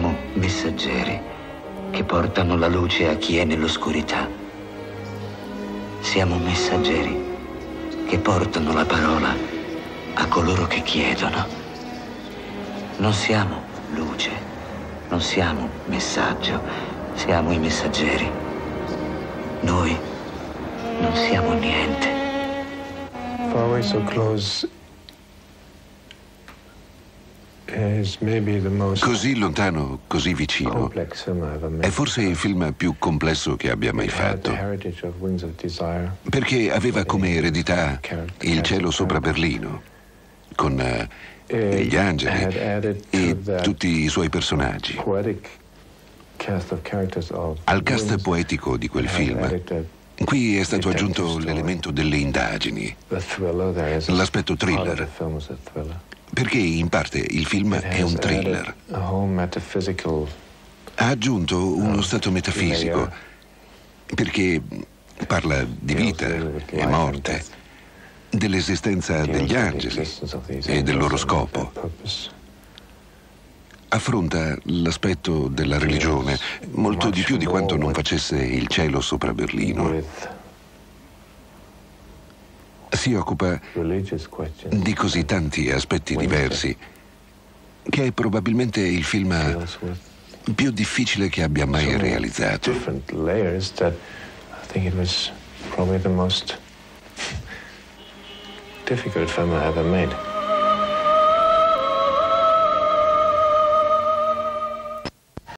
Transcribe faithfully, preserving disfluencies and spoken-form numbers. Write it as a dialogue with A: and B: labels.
A: Siamo messaggeri che portano la luce a chi è nell'oscurità. Siamo messaggeri che portano la parola a coloro che chiedono. Non siamo luce, non siamo messaggio, siamo i messaggeri. Noi non siamo niente.
B: Far Away So Close is maybe the most
C: Così lontano, così vicino.
B: complex film I've ever made.
C: È forse il film più complesso che abbia mai
B: It had the
C: fatto,
B: heritage of Wings of Desire.
C: perché aveva come eredità Il cielo sopra Berlino, con eh, gli angeli
B: Had added to
C: e
B: that
C: tutti i suoi personaggi.
B: poetic cast of characters of
C: Al cast
B: Wings,
C: poetico di quel
B: had
C: film,
B: added the,
C: qui è stato
B: detective
C: aggiunto
B: story.
C: l'elemento delle indagini,
B: the thriller. There is a
C: l'aspetto
B: part of
C: thriller,
B: the film is a thriller.
C: perché in parte il film
B: It
C: è
B: has
C: un thriller.
B: added a whole metaphysical
C: Ha aggiunto uno stato metafisico, perché parla di vita e morte, dell'esistenza degli angeli e del loro scopo. Affronta l'aspetto della religione molto di più di quanto non facesse Il cielo sopra Berlino. Si occupa di così tanti aspetti diversi che è probabilmente il film più difficile che abbia mai realizzato.
B: Different layers that I think it was probably the most difficult film I ever made.